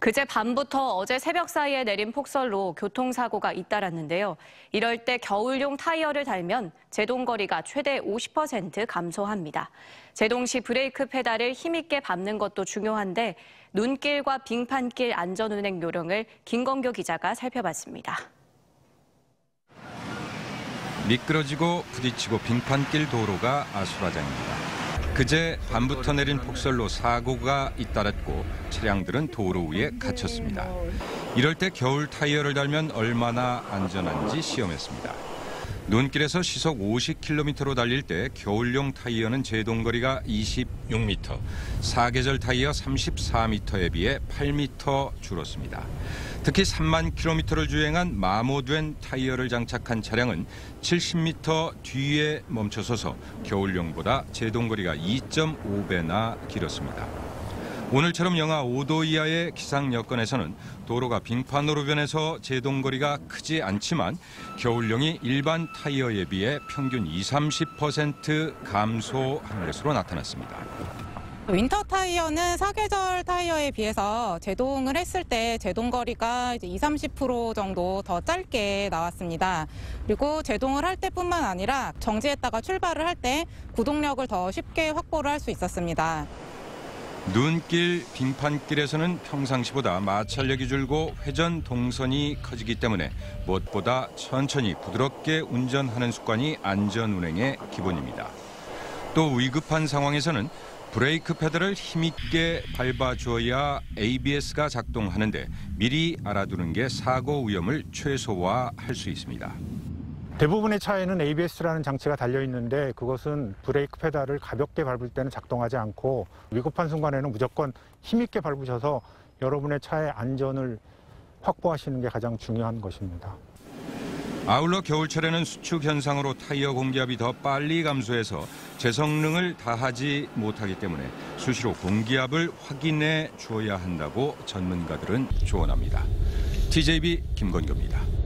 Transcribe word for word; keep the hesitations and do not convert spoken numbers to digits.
그제 밤부터 어제 새벽 사이에 내린 폭설로 교통사고가 잇따랐는데요. 이럴 때 겨울용 타이어를 달면 제동거리가 최대 오십 퍼센트 감소합니다. 제동 시 브레이크 페달을 힘있게 밟는 것도 중요한데 눈길과 빙판길 안전운행 요령을 김건교 기자가 살펴봤습니다. 미끄러지고 부딪히고 빙판길 도로가 아수라장입니다. 그제 밤부터 내린 폭설로 사고가 잇따랐고 차량들은 도로 위에 갇혔습니다. 이럴 때 겨울 타이어를 달면 얼마나 안전한지 시험했습니다. 눈길에서 시속 오십 킬로미터로 달릴 때 겨울용 타이어는 제동거리가 이십육 미터, 사계절 타이어 삼십사 미터에 비해 팔 미터 줄었습니다. 특히 삼만 킬로미터를 주행한 마모된 타이어를 장착한 차량은 칠십 미터 뒤에 멈춰서서 겨울용보다 제동거리가 이 점 오 배나 길었습니다. 오늘처럼 영하 오 도 이하의 기상 여건에서는 도로가 빙판으로 변해서 제동거리가 크지 않지만 겨울용이 일반 타이어에 비해 평균 이십, 삼십 퍼센트 감소한 것으로 나타났습니다. 윈터 타이어는 사계절 타이어에 비해서 제동을 했을 때 제동거리가 이제 이십, 삼십 퍼센트 정도 더 짧게 나왔습니다. 그리고 제동을 할 때뿐만 아니라 정지했다가 출발을 할 때 구동력을 더 쉽게 확보를 할 수 있었습니다. 눈길, 빙판길에서는 평상시보다 마찰력이 줄고 회전 동선이 커지기 때문에 무엇보다 천천히 부드럽게 운전하는 습관이 안전운행의 기본입니다. 또 위급한 상황에서는 브레이크 페달을 힘있게 밟아줘야 에이비에스가 작동하는데 미리 알아두는 게 사고 위험을 최소화할 수 있습니다. 대부분의 차에는 에이비에스라는 장치가 달려 있는데 그것은 브레이크 페달을 가볍게 밟을 때는 작동하지 않고 위급한 순간에는 무조건 힘있게 밟으셔서 여러분의 차의 안전을 확보하시는 게 가장 중요한 것입니다. 아울러 겨울철에는 수축 현상으로 타이어 공기압이 더 빨리 감소해서 제 성능을 다하지 못하기 때문에 수시로 공기압을 확인해 줘야 한다고 전문가들은 조언합니다. 티제이비 김건교입니다.